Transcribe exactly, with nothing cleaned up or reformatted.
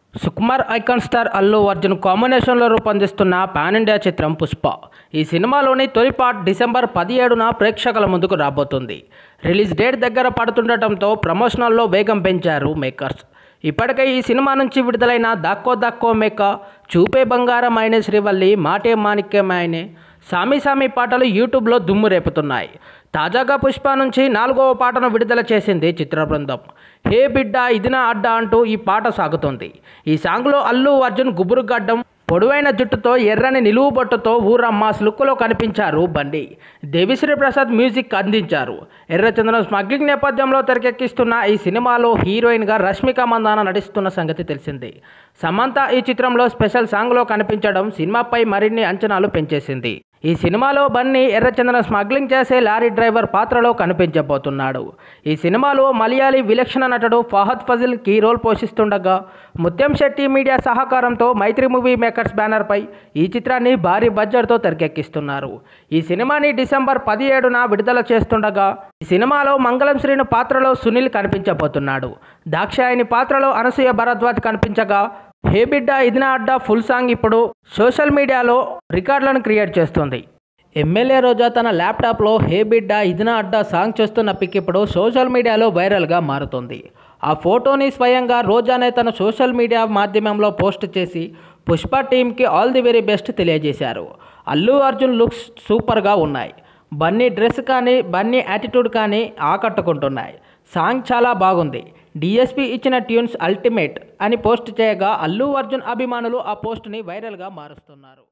Sukumar icon star Allu Arjun కాంబినేషన్లో రూపొందిస్తున్న pan India చిత్రం పుష్ప. ఈ సినిమాలోని తొలి పార్ట్ డిసెంబర్ పదిహేడున ప్రేక్షకుల ముందుకు రాబోతుంది. రిలీజ్ డేట్ దగ్గర పడుతుండటంతో ప్రమోషనల్లో వేగం పెంచారు మేకర్స్. ఇప్పటికే ఈ సినిమా నుంచి విడుదలైన దాక్కో దాక్కో మేక, చూపే బంగారం అయినే శ్రీవల్లి, మాటే మాణిక్యమాయనే, సామి సామి పాటలు యూట్యూబ్లో దుమ్ము రేపుతున్నాయి. తాజాగా పుష్ప నుంచి నాలుగవ పాటను విడుదల చేసింది చిత్ర బృందం. హే బిడ్డ ఇదినా అడ్డా అంటూ ఈ పాట సాగుతుంది. ఈ సాంగ్లో అల్లు అర్జున్ గుబురు గడ్డం, పొడవైన జుట్టుతో ఎర్రని నిలువు బొట్టుతో ఊరమ్మాస్ లుక్లో కనిపించారు బండి. దేవిశ్రీ ప్రసాద్ మ్యూజిక్ అందించారు. ఎర్రచందనం స్మగ్లింగ్ నేపథ్యంలో తెరకెక్కిస్తున్న ఈ సినిమాలో హీరోయిన్గా రష్మిక మందాన నటిస్తున్న సంగతి తెలిసిందే. సమంత ఈ చిత్రంలో స్పెషల్ సాంగ్లో కనిపించడం సినిమాపై మరిన్ని అంచనాలు పెంచేసింది. ఈ సినిమాలో బన్నీ ఎర్రచందనం స్మగ్లింగ్ చేసే లారీ డ్రైవర్ పాత్రలో కనిపించబోతున్నాడు. ఈ సినిమాలో మలయాళీ విలక్షణ నటుడు ఫహద్ ఫజిల్ కీ రోల్ పోషిస్తుండగా, ముత్యం శెట్టి మీడియా సహకారంతో మైత్రి మూవీ మేకర్స్ బ్యానర్పై ఈ చిత్రాన్ని భారీ బడ్జెట్తో తెరకెక్కిస్తున్నారు. ఈ సినిమాని డిసెంబర్ పదిహేడున విడుదల చేస్తుండగా, ఈ సినిమాలో మంగళం శ్రీను పాత్రలో సునీల్ కనిపించబోతున్నాడు. దాక్షాయణి పాత్రలో అనసూయ భరద్వాజ్ కనిపించగా, హే బిడ్డ ఇదినా అడ్డా ఫుల్ సాంగ్ ఇప్పుడు సోషల్ మీడియాలో రికార్డులను క్రియేట్ చేస్తుంది. ఎమ్మెల్యే రోజా తన ల్యాప్టాప్లో హే బిడ్డ ఇదినా అడ్డా సాంగ్ చేస్తున్న పిక్ ఇప్పుడు సోషల్ మీడియాలో వైరల్గా మారుతుంది. ఆ ఫోటోని స్వయంగా రోజానే తన సోషల్ మీడియా మాధ్యమంలో పోస్ట్ చేసి పుష్ప టీమ్కి ఆల్ ది వెరీ బెస్ట్ తెలియజేశారు. అల్లు అర్జున్ లుక్స్ సూపర్గా ఉన్నాయి. బన్నీ డ్రెస్ కానీ, బన్నీ యాటిట్యూడ్ కానీ ఆకట్టుకుంటున్నాయి. సాంగ్ చాలా బాగుంది. డిఎస్పీ ఇచ్చిన ట్యూన్స్ అల్టిమేట్ అని పోస్ట్ చేయగా, అల్లు అర్జున్ అభిమానులు ఆ పోస్ట్ని వైరల్గా మారుస్తున్నారు.